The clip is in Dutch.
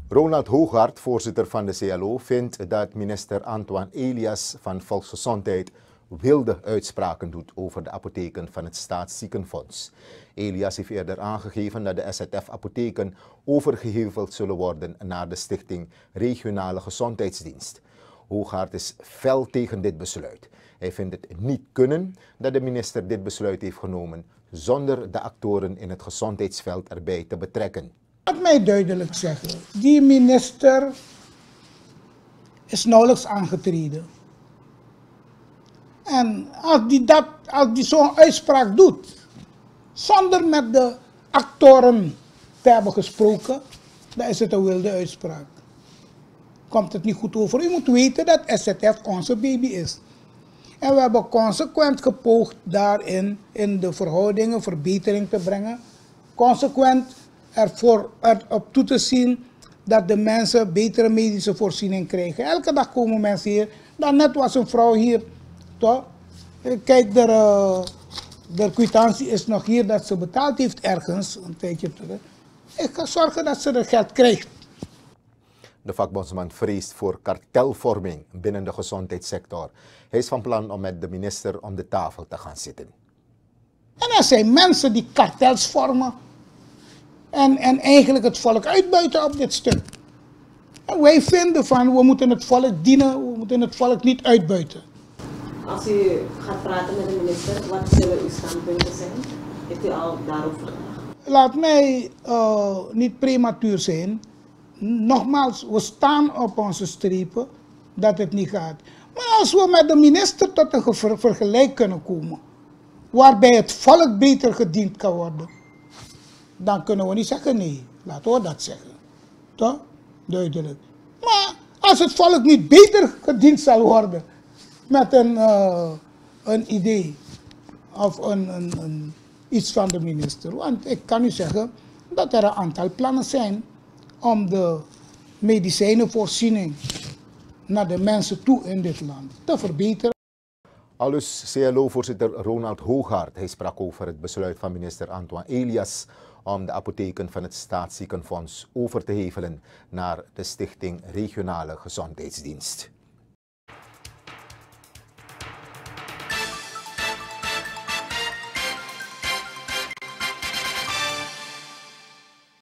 Ronald Hoogaert, voorzitter van de CLO, vindt dat minister Antoine Elias van Volksgezondheid wilde uitspraken doet over de apotheken van het Staatsziekenfonds. Elias heeft eerder aangegeven dat de SZF-apotheken overgeheveld zullen worden naar de Stichting Regionale Gezondheidsdienst. Hoogaert is fel tegen dit besluit. Hij vindt het niet kunnen dat de minister dit besluit heeft genomen zonder de actoren in het gezondheidsveld erbij te betrekken. Laat mij duidelijk zeggen, die minister is nauwelijks aangetreden. En als die zo'n uitspraak doet, zonder met de actoren te hebben gesproken, dan is het een wilde uitspraak. Komt het niet goed over. U moet weten dat SZF onze baby is. En we hebben consequent gepoogd daarin in de verhoudingen verbetering te brengen. Consequent erop toe te zien dat de mensen betere medische voorziening krijgen. Elke dag komen mensen hier. Daarnet was een vrouw hier. Toch? Kijk, de kwitantie is nog hier dat ze betaald heeft ergens een tijdje terug. Ik ga zorgen dat ze het geld krijgt. De vakbondsman vreest voor kartelvorming binnen de gezondheidssector. Hij is van plan om met de minister om de tafel te gaan zitten. En er zijn mensen die kartels vormen en eigenlijk het volk uitbuiten op dit stuk. En wij vinden van we moeten het volk dienen, we moeten het volk niet uitbuiten. Als u gaat praten met de minister, wat zullen uw standpunten zijn? Heeft u al daarover gedacht? Laat mij niet prematuur zijn. Nogmaals, we staan op onze strepen dat het niet gaat. Maar als we met de minister tot een vergelijk kunnen komen, waarbij het volk beter gediend kan worden, dan kunnen we niet zeggen nee. Laten we dat zeggen. Toch? Duidelijk. Maar als het volk niet beter gediend zal worden met een idee of iets van de minister. Want ik kan u zeggen dat er een aantal plannen zijn om de medicijnenvoorziening naar de mensen toe in dit land te verbeteren. Aldus CLO-voorzitter Ronald Hoogaert. Hij sprak over het besluit van minister Antoine Elias om de apotheken van het Staatsziekenfonds over te hevelen naar de Stichting Regionale Gezondheidsdienst.